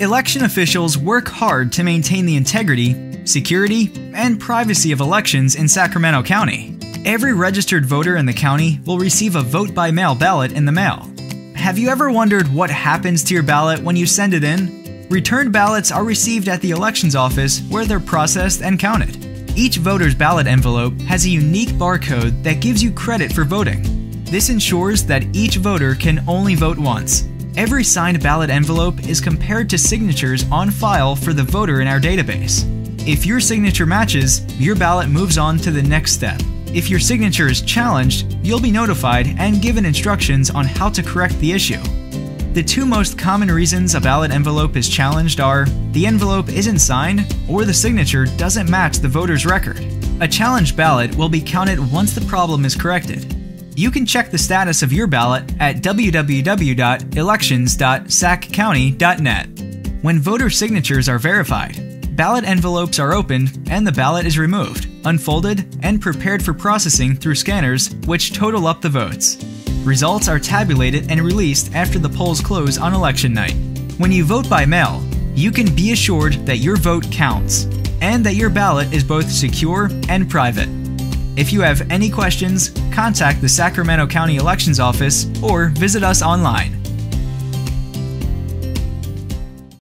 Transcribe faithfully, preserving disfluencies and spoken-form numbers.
Election officials work hard to maintain the integrity, security, and privacy of elections in Sacramento County. Every registered voter in the county will receive a vote-by-mail ballot in the mail. Have you ever wondered what happens to your ballot when you send it in? Returned ballots are received at the elections office where they're processed and counted. Each voter's ballot envelope has a unique barcode that gives you credit for voting. This ensures that each voter can only vote once. Every signed ballot envelope is compared to signatures on file for the voter in our database. If your signature matches, your ballot moves on to the next step. If your signature is challenged, you'll be notified and given instructions on how to correct the issue. The two most common reasons a ballot envelope is challenged are the envelope isn't signed or the signature doesn't match the voter's record. A challenged ballot will be counted once the problem is corrected. You can check the status of your ballot at w w w dot elections dot sac county dot net. When voter signatures are verified, ballot envelopes are opened and the ballot is removed, unfolded, and prepared for processing through scanners, which total up the votes. Results are tabulated and released after the polls close on election night. When you vote by mail, you can be assured that your vote counts, and that your ballot is both secure and private. If you have any questions, contact the Sacramento County Elections Office or visit us online